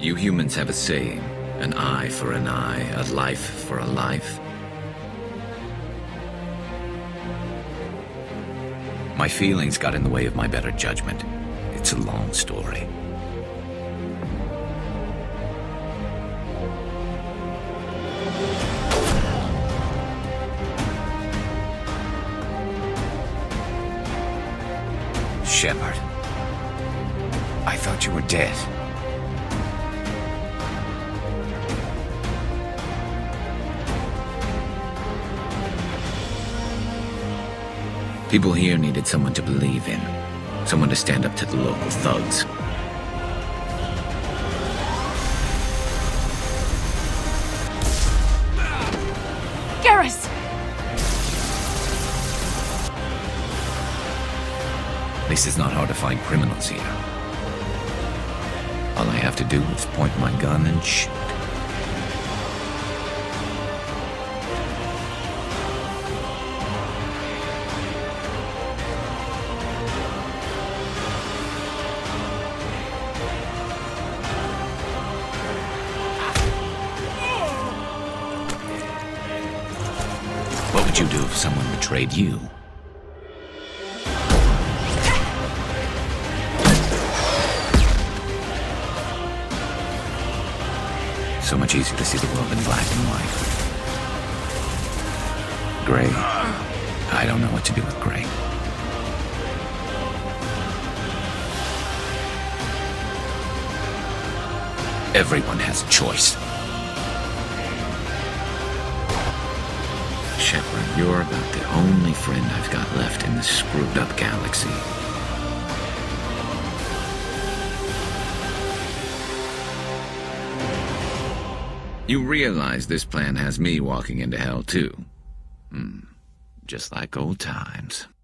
You humans have a saying, an eye for an eye, a life for a life. My feelings got in the way of my better judgment. It's a long story. Shepard, I thought you were dead. People here needed someone to believe in. Someone to stand up to the local thugs. Garrus! At least it's not hard to find criminals here. All I have to do is point my gun and shoot. What would you do if someone betrayed you? So much easier to see the world in black and white. Gray? I don't know what to do with gray. Everyone has a choice. Shepard, you're about the only friend I've got left in this screwed-up galaxy. You realize this plan has me walking into hell, too. Just like old times.